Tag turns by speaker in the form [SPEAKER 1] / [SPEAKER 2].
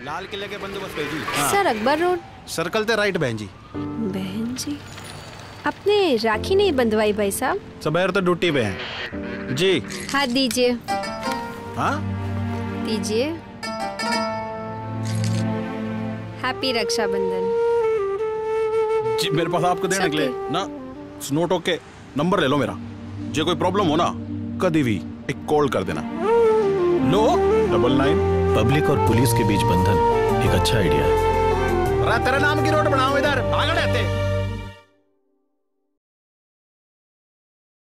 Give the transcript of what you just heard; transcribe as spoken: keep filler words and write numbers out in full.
[SPEAKER 1] लाल किले के बंदोबस्त पे जी।
[SPEAKER 2] हाँ। सर अकबर रोड
[SPEAKER 1] सर्कल ते राइट बहन जी।
[SPEAKER 2] बहन जी अपने राखी नहीं बंधवाई भाई साहब?
[SPEAKER 1] सबैर तो ड्यूटी पे हैं जी।
[SPEAKER 2] हाथ दीजिए।
[SPEAKER 1] हाँ
[SPEAKER 2] दीजिए। हैप्पी रक्षाबंधन
[SPEAKER 1] जी। मेरे पास आपको देने के लिए ना नोट ओके नंबर ले लो मेरा। जो कोई प्रॉब्लम हो ना कभी भी एक कॉल कर देना। लो डबल नाइन।
[SPEAKER 3] पब्लिक और पुलिस के बीच बंधन एक अच्छा आइडिया है।
[SPEAKER 1] तेरे नाम की रोड बनाओ इधर भाग रहते।